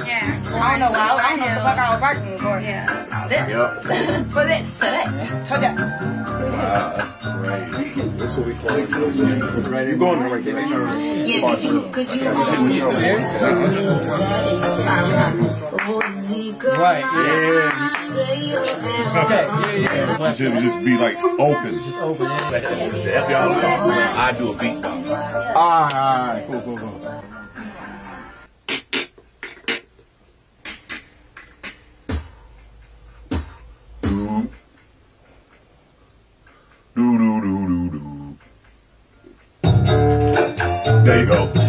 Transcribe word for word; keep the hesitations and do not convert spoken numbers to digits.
Yeah. I don't know why. I don't know what the fuck I was working for. Yeah. This. Yep. For this. So that. So that. Wow, that's crazy. That's what we call it. You're going in the right direction. Yeah, could you, could you, Right, yeah. Okay, yeah, yeah. It should just be like open. Just open it. To help y'all out, I do a beatbox. Alright, alright, cool, cool, cool. Do do do do do. There you go.